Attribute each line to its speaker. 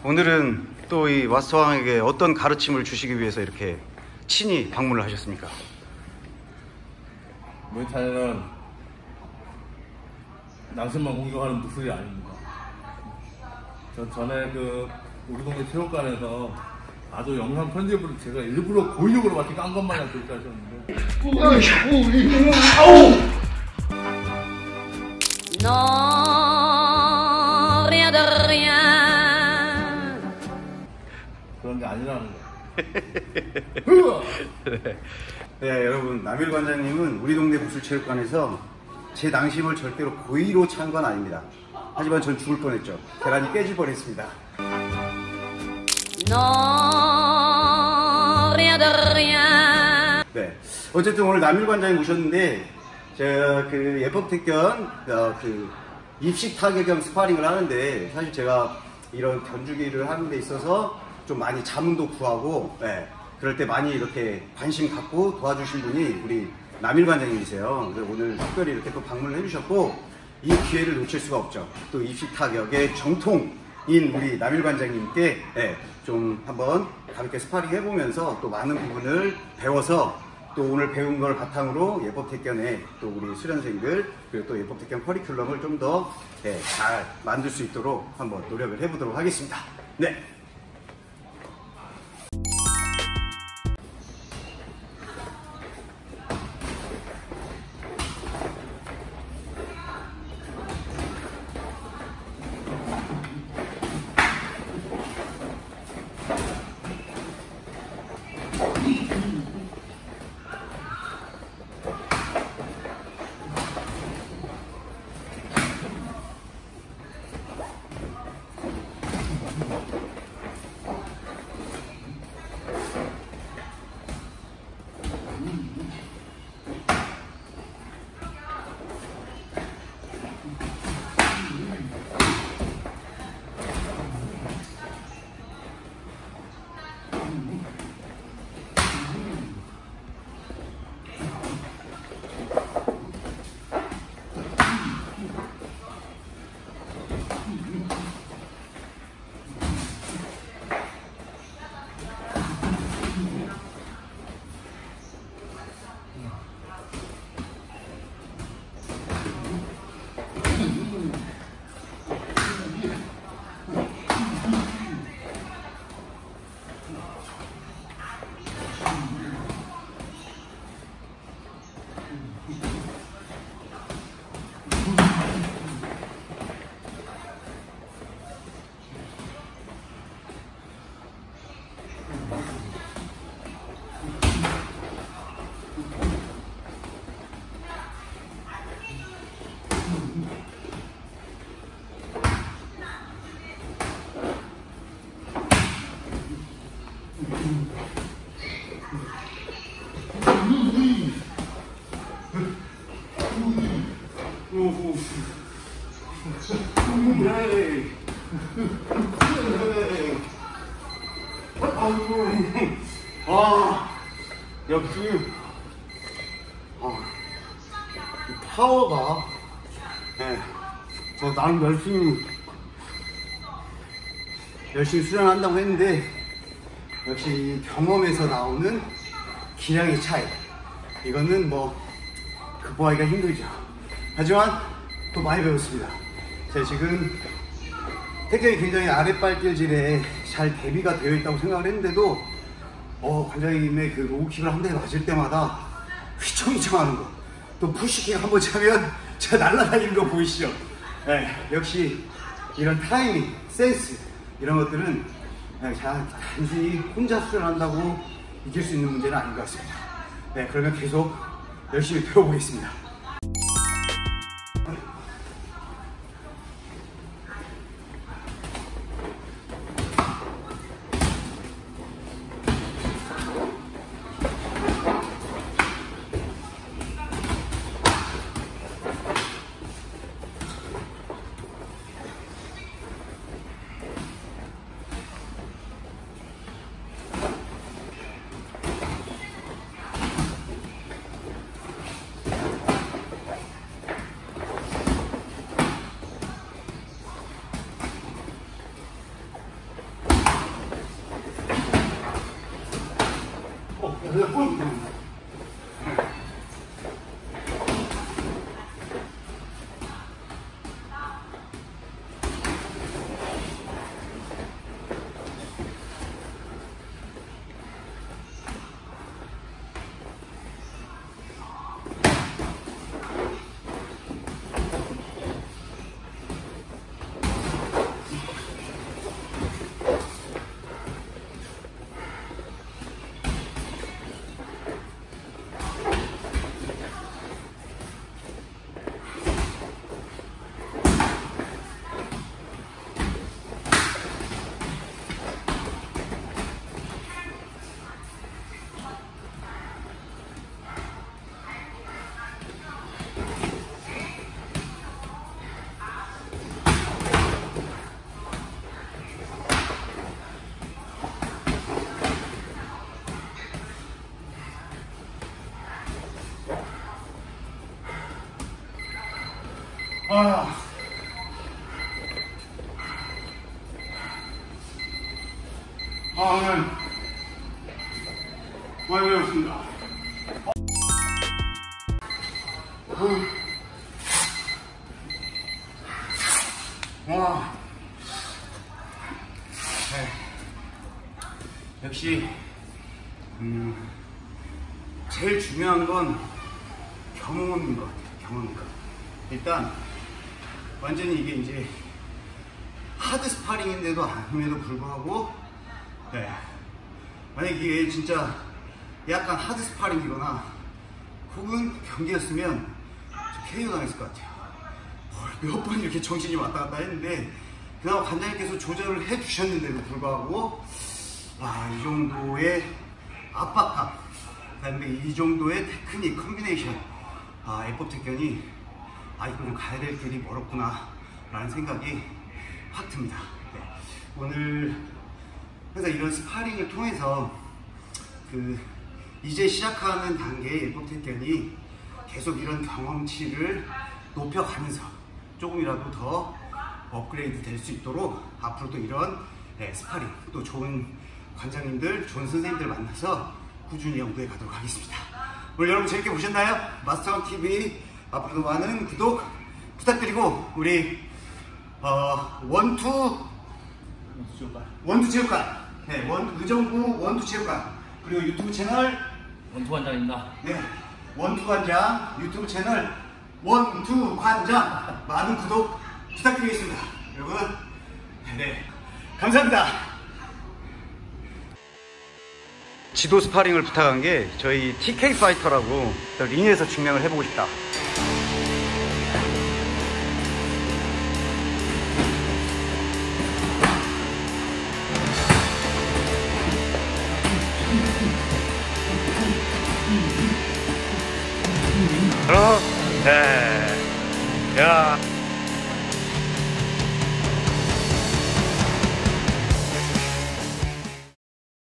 Speaker 1: 오늘은 또 이 마스터왕에게 어떤 가르침을 주시기 위해서 이렇게 친히 방문을 하셨습니까?
Speaker 2: 무에타이는 낭심만 공격하는 무술이 아닙니다. 전 전에 우리 동네 체육관에서 아주 영상 편집으로 제가 일부러 고의적으로 마치 깐 것마냥 그렇게 하셨는데. 그런 게 아니라는 거예요.
Speaker 1: 네, 여러분, 남일 관장님은 우리 동네 무술체육관에서 제 낭심을 절대로 고의로 찬 건 아닙니다. 하지만 전 죽을 뻔했죠. 계란이 깨질 뻔했습니다. 네, 어쨌든 오늘 남일 관장님 오셨는데 제가 예법택견 입식 타격 겸 스파링을 하는데, 사실 제가 이런 견주기를 하는 데 있어서 좀 많이 자문도 구하고, 네, 그럴 때 많이 이렇게 관심 갖고 도와주신 분이 우리 남일 관장님이세요. 그래서 오늘 특별히 이렇게 또 방문을 해주셨고, 이 기회를 놓칠 수가 없죠. 또 입식 타격의 정통인 우리 남일 관장님께, 네, 좀 한번 가볍게 스파링 해보면서 또 많은 부분을 배워서 또 오늘 배운 걸 바탕으로 예법택견에 또 우리 수련생들, 그리고 또 예법택견 커리큘럼을 좀 더 잘 만들 수 있도록 한번 노력을 해보도록 하겠습니다. 네. 역시 파워가, 저 나름 열심히 수련한다고 했는데, 역시 경험에서 나오는 기량의 차이, 이거는 뭐 극복하기가 힘들죠. 하지만 또 많이 배웠습니다. 제가 지금 태경이 굉장히 아랫발길질에 잘 대비가 되어 있다고 생각을 했는데도 관장님의 그 로우킥을 한 대 맞을 때마다 휘청휘청 하는 거, 또 푸시킥 한번 차면 제가 날아다니는 거 보이시죠? 네, 역시 이런 타이밍, 센스, 이런 것들은 단순히 혼자 수련한다고 이길 수 있는 문제는 아닌 것 같습니다. 네, 그러면 계속 열심히 배워보겠습니다.
Speaker 3: 오늘 많이 배웠습니다. 네. 역시 제일 중요한 건 경험인 것 같아요. 경험인 것. 일단 완전히 이게 이제 하드 스파링인데도 아님에도 불구하고 네. 만약 이게 진짜 약간 하드 스파링이거나 혹은 경기였으면 KO 당했을 것 같아요. 몇 번 이렇게 정신이 왔다 갔다 했는데 그나마 관장님께서 조절을 해주셨는데도 불구하고 이 정도의 압박감, 그다음에 이 정도의 테크닉, 컨비네이션, A법 택견이 이거 좀 가야 될 길이 멀었구나 라는 생각이 확 듭니다. 네. 오늘 그래서 이런 스파링을 통해서 이제 시작하는 단계의 A법 택견이 계속 이런 경험치를 높여가면서 조금이라도 더 업그레이드 될 수 있도록 앞으로도 이런 스파링, 또 좋은 관장님들, 좋은 선생님들 만나서 꾸준히 연구해 가도록 하겠습니다. 오늘 여러분 재밌게 보셨나요? 마스터왕TV 앞으로도 많은 구독 부탁드리고 우리 원투체육관 네, 의정부 원투체육관 그리고 유튜브 채널
Speaker 2: 원투관장입니다.
Speaker 3: 네, 원투관장 유튜브 채널 원투관장 많은 구독 부탁드리겠습니다. 여러분 네, 감사합니다. 지도 스파링을 부탁한 게 저희 TK 파이터라고 링에서 증명을 해보고 싶다. 그럼 네, 야.